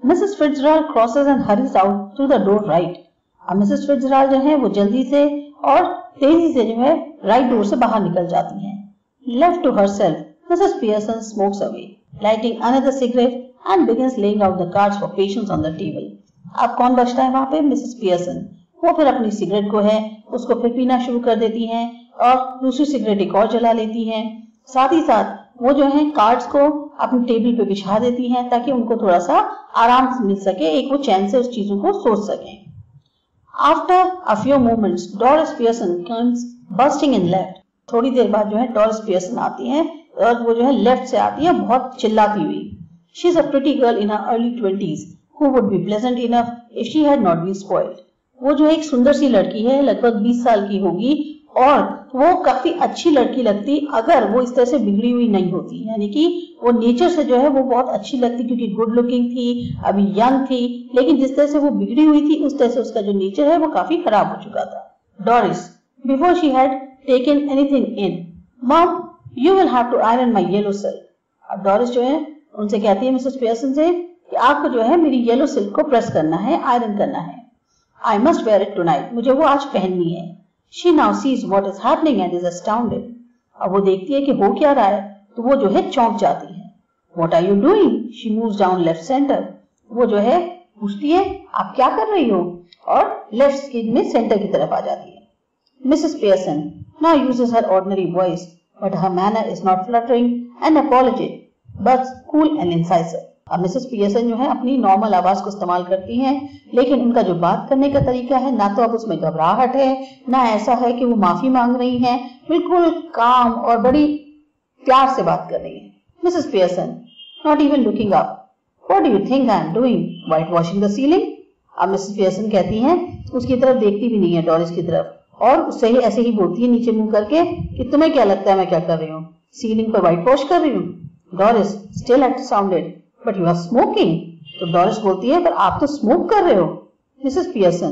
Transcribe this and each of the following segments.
Mrs Fitzgerald crosses and hurries out through the door right. अब Mrs Fitzgerald जो है वो जल्दी से और तेजी से जो है राइट डोर से बाहर निकल जाती हैं। Left to herself Mrs Pearson smokes away, lighting another cigarette and begins laying out the cards for patience on the table. अब कौन बचता है वहां पे? Mrs Pearson. वो फिर अपनी सिगरेट को है उसको फिर पीना शुरू कर देती हैं और दूसरी सिगरेट एक और जला लेती हैं। साथ ही साथ वो जो है कार्ड्स को अपनी टेबल पे बिछा देती हैं ताकि उनको थोड़ा सा आराम मिल सके, एक वो चैन से उस चीजों को सोच सकें। After a few moments, Doris Pearson comes bursting in left. थोड़ी देर बाद जो है डोरिस पियर्सन आती हैं और वो जो है लेफ्ट से आती है बहुत चिल्लाती हुई। She is a pretty girl in her early 20s who would be pleasant enough if she had not been spoiled. वो जो है एक सुंदर सी लड़की है, लगभग 20 साल की होगी और वो काफी अच्छी लड़की लगती अगर वो इस तरह से बिगड़ी हुई नहीं होती। यानी कि वो नेचर से जो है वो बहुत अच्छी लगती क्योंकि गुड लुकिंग थी, अभी यंग थी, लेकिन जिस तरह से वो बिगड़ी हुई थी उस तरह से उसका जो नेचर है वो काफी खराब हो चुका था। Doris, before she had taken anything in, mom you will have to iron my yellow silk. अब डोरिस जो है उनसे कहती है मिसेस पियर्सन से कि आपको जो है मेरी येलो सिल्क को प्रेस करना है, आयरन करना है। I must wear it tonight, मुझे वो आज पहननी है। She now sees what is happening and is astounded. अब वो देखती है कि हो क्या रहा है तो वो जो है चौंक जाती है। What are you doing? She moves down left center. वो जो है पूछती है आप क्या कर रही हो और लेफ्ट में सेंटर की तरफ आ जाती है। Mrs. Pearson now uses her ordinary voice, but her manner is not fluttering and apologetic, but cool and incisive. अब मिसेस पियर्सन जो है अपनी नॉर्मल आवाज को इस्तेमाल करती हैं, लेकिन उनका जो बात करने का तरीका है ना तो अब उसमें घबराहट है ना ऐसा है कि वो माफी मांग रही हैं, बिल्कुल काम और बड़ी प्यार से बात कर रही है। Mrs Pearson, not even looking up, what do you think I am doing, white washing the ceiling. अब मिसेस पियर्सन कहती हैं, उसकी तरफ देखती भी नहीं है डोरिस की तरफ और उससे ही ऐसे ही बोलती है नीचे मुंह करके कि तुम्हें क्या लगता है मैं क्या कर रही हूँ, सीलिंग पर व्हाइट वॉश कर रही हूँ। Doris still astounded, but you are smoking. तो डोरिस बोलती है पर आप तो स्मोक कर रहे हो। Mrs Pearson,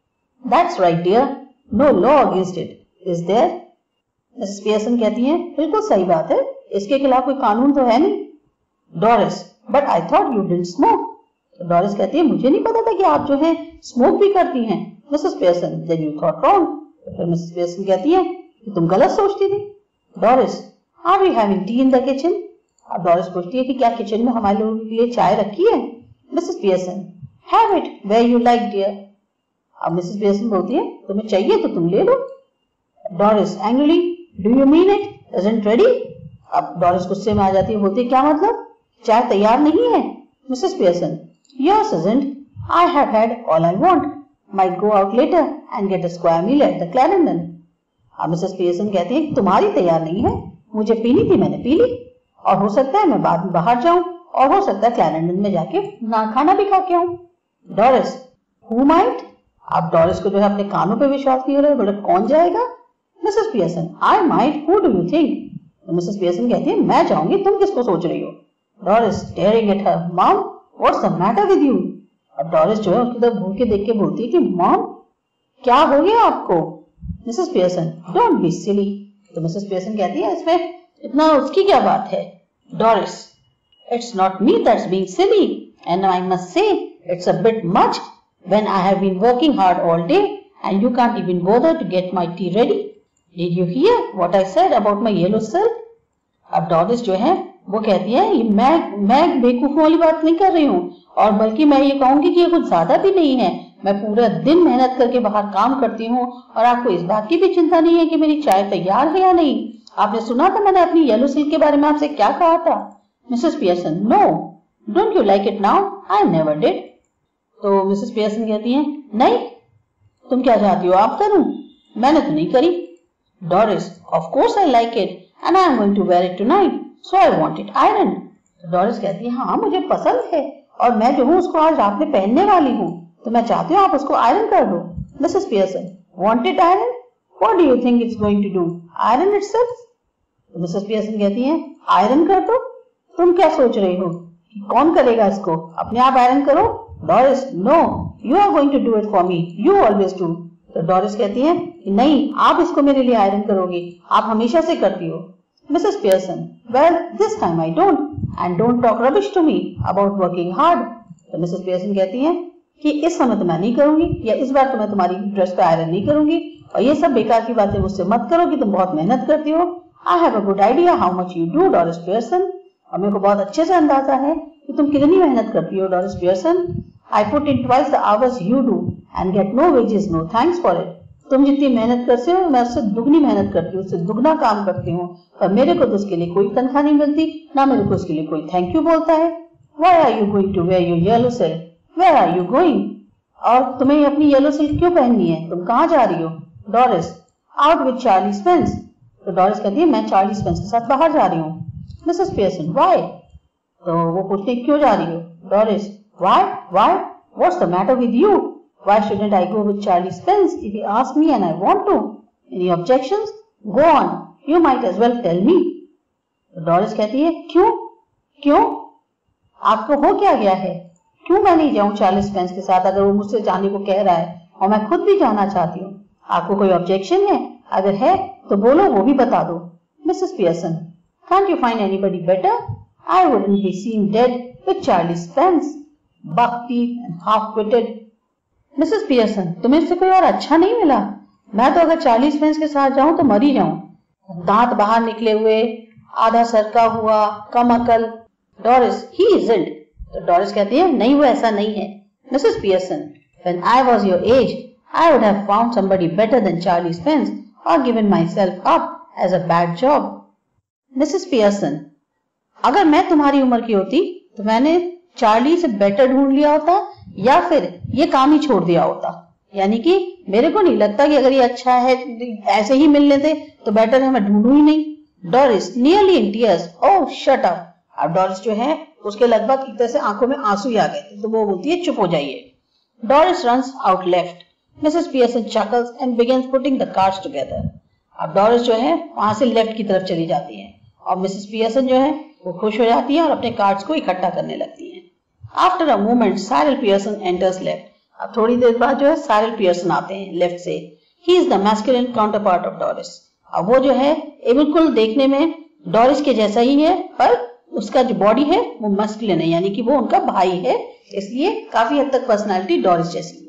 that's right dear, no law against it, is there. Mrs Pearson कहती हैं बिल्कुल सही बात है, इसके खिलाफ कोई कानून तो है नहीं। Doris, but I thought you didn't smoke. तो डोरिस कहती है मुझे नहीं पता था कि आप जो है स्मोक भी करती हैं। Mrs Pearson, then you thought wrong. तो फिर मिसेस पियर्सन कहती है कि तुम गलत सोचती थी। Doris, are we having tea in the kitchen. अब डोरिस पूछती है कि क्या किचन में हमारे लोगों के लिए चाय रखी है। Mrs Pearson, have it where you like dear. अब मिसेस पियर्सन बोलती है तुम्हें चाहिए तो तुम ले लो। Doris angrily, do you mean it, isn't ready. अब डोरिस गुस्से में आ जाती है, बोलती है क्या मतलब, चाय तैयार नहीं है। Mrs Pearson, yes isn't, I have had all I want, might go out later and get a square meal at the Clarendon. अब मिसेस पियर्सन कहती है तुम्हारी तैयार नहीं है, मुझे पीनी थी मैंने पी ली और हो सकता है मैं बाद में बाहर जाऊं और हो सकता है क्लैरेंडन में जाके खाना भी खा के आऊं। Doris, who might. अब डोरिस को जो है अपने कानों पे विश्वास नहीं हो रहा है, बोले कौन जाएगा। Mrs Pearson, I might, who do you think. तो मिसेस पियर्सन कहती है मैं जाऊंगी, तुम किसको सोच रही हो। Doris staring at her, mom what's the matter with you. अब डोरिस जो है उसकी तरफ घूर के देख के बोलती है कि मॉम क्या हो गया आपको। Mrs Pearson, don't be silly. तो मिसेस पियर्सन कहती है इसमें इतना उसकी क्या बात है। Doris, it's not me that's being silly, and I must say it's a bit much when I have been working hard all day and you can't even bother to get my tea ready. Did you hear what I said about my yellow silk? अब Doris जो है वो कहती है ये मैं बेवकूफों वाली बात नहीं कर रही हूँ और बल्कि मैं ये कहूंगी कि ये कुछ ज्यादा भी नहीं है। मैं पूरा दिन मेहनत करके बाहर काम करती हूँ और आपको इस बात की भी चिंता नहीं है कि मेरी चाय तैयार है या नहीं। आपने सुना था मैंने अपनी येलो सिल्क के बारे में आपसे क्या कहा था। Mrs Pearson, no, don't you like it now, I never did. तो मिसेस पियर्सन कहती हैं नहीं, तुम क्या चाहती हो आप करूं, मैंने तो नहीं करी। Doris, of course I like it and I am going to wear it tonight, so I want it iron. तो डोरिस कहती है हाँ मुझे पसंद है और मैं जो हूँ उसको आज रात में पहनने वाली हूँ, तो मैं चाहती हूँ आप उसको आयरन कर दो। Mrs Pearson, want it iron, what do you think it's going to do, iron itself. तो मिसेस पियर्सन कहती हैं आयरन कर दो, तुम क्या सोच रही हो कि कौन करेगा इसको, अपने आप आयरन करो। Doris, no, you are going to do it for me, you always do. तो डोरिस कहती है कि नहीं आप इसको मेरे लिए आयरन करोगी, आप हमेशा से करती हो। Mrs Pearson, well this time I don't, and don't talk rubbish to me about working hard. तो मिसेस पियर्सन कहती हैं कि इस समय तो मैं नहीं करूंगी, या इस बार तो मैं तुम्हारी ड्रेस पे आयरन नहीं करूंगी, और ये सब बेकार की बातें मुझसे मत करो कि तुम बहुत मेहनत करती हो। I have a good idea how much you do Doris Pearson, और मेरे को बहुत अच्छे से अंदाजा है कि तुम कितनी मेहनत करती हो Doris Pearson. I put in twice the hours you do and get no wages no thanks for it. तुम जितनी मेहनत करते हो मैं उससे दुगनी मेहनत करती हूँ, उससे दुगना काम करती हूँ, पर मेरे को तो उसके लिए कोई तनख्वाह नहीं मिलती, ना मेरे को उसके लिए कोई थैंक यू बोलता है। Why are you going to wear your yellow silk? Where are you going? और तुम्हें अपनी येलो सिल्क क्यों पहननी है, तुम कहाँ जा रही हो? Doris, out with Charlie Spence. तो डॉरिस कहती है मैं चार्ली स्पेंस के साथ बाहर जा रही हूँ। Mrs Pearson, why? तो वो पूछती है क्यों जा रही हो? Doris, why what's the matter with you? Why shouldn't I go with Charlie Spence if he asks me and I want to? Any objections? Go on. You might as well tell me. तो Doris कहती है क्यों? आपको हो क्या गया है? क्यों मैं नहीं जाऊं चार्ली स्पेंस के साथ, अगर वो मुझसे जाने को कह रहा है और मैं खुद भी जाना चाहती हूँ? आपको कोई ऑब्जेक्शन है? अगर है तो बोलो, वो भी बता दो। Mrs Pearson, can't you find anybody better? I wouldn't be seen dead with Charlie Spence. Buck-teeth and half-witted. Mrs Pearson, तुम्हें इससे कोई और अच्छा नहीं मिला? मैं तो अगर चार्ली स्पेंस के साथ जाऊं तो मर ही जाऊं, दांत बाहर निकले हुए, आधा सरका हुआ, कम अकल। Doris, he isn't. तो डॉरिस कहती है नहीं, वो ऐसा नहीं है। Mrs Pearson, when I was your age I would have found somebody better than Charlie Spence or given myself up as a bad job. Mrs Pearson, अगर मैं तुम्हारी उम्र की होती तो मैंने चार्ली से बेटर ढूंढ लिया होता या फिर ये काम ही छोड़ दिया होता। यानी कि मेरे को नहीं लगता कि अगर ये अच्छा है ऐसे ही मिल लेते तो बेटर है मैं ढूंढूं ही नहीं। Doris, nearly in tears, oh shut up. अब डॉरिस जो है उसके लगभग एक तरह से आंखों में आंसू ही आ गए थे, तो वो बोलती है चुप हो जाइए। Doris runs out left. Mrs Pearson chuckles and begins putting the cards together. अब डॉरिस जो है वहां से लेफ्ट की तरफ चली जाती है और मिसेस पियर्सन जो है वो खुश हो जाती है और अपने कार्ड्स को इकट्ठा करने लगती है। After a moment Cyril Pearson enters left. अब थोड़ी देर बाद जो है साइरल पियर्सन आते हैं लेफ्ट से। He is the masculine counterpart of Doris. अब वो जो है बिल्कुल देखने में डॉरिस के जैसा ही है, पर उसका जो बॉडी है वो मैस्कुलिन है, यानी कि वो उनका भाई है, इसलिए काफी हद तक पर्सनैलिटी डॉरिस जैसी है।